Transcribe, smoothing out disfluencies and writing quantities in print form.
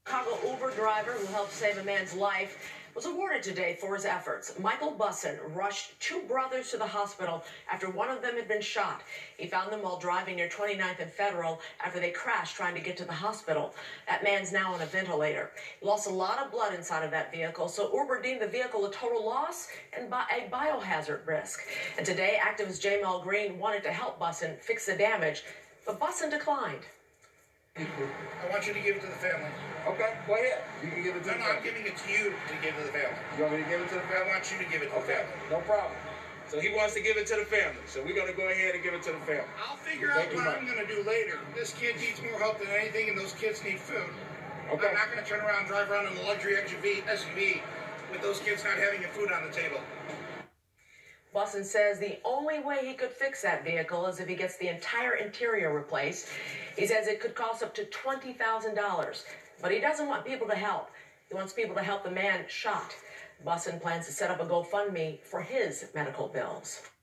Chicago Uber driver who helped save a man's life was awarded today for his efforts. Michael Bussin rushed two brothers to the hospital after one of them had been shot. He found them while driving near 29th and Federal after they crashed trying to get to the hospital. That man's now on a ventilator. He lost a lot of blood inside of that vehicle, so Uber deemed the vehicle a total loss and a biohazard risk. And today, activist J. Mel Green wanted to help Bussin fix the damage, but Bussin declined. I want you to give it to the family. Okay, go ahead. You can give it to the family. I'm giving it to you to give to the family. You want me to give it to the family? I want you to give it to the family. No problem. So he wants to give it to the family. So we're going to go ahead and give it to the family. I'll figure out what I'm going to do later. This kid needs more help than anything, and those kids need food. Okay. I'm not going to turn around and drive around in the luxury SUV with those kids not having food on the table. Bussin says the only way he could fix that vehicle is if he gets the entire interior replaced. He says it could cost up to $20,000, but he doesn't want people to help. He wants people to help the man shot. Bussin plans to set up a GoFundMe for his medical bills.